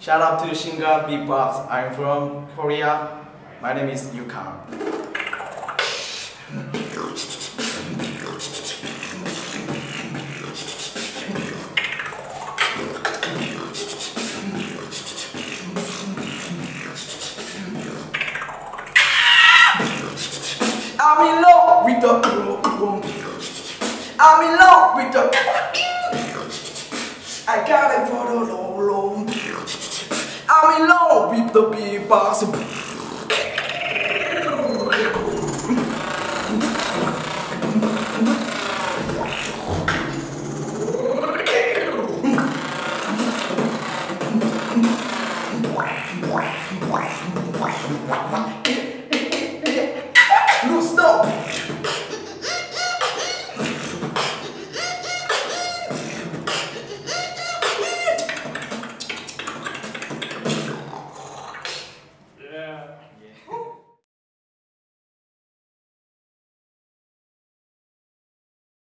Shout out to Singa Beatbox. I'm from Korea. My name is Ukan. I'm in love with the I'm in love with the I got it for the low. I'm in love with the beatbox.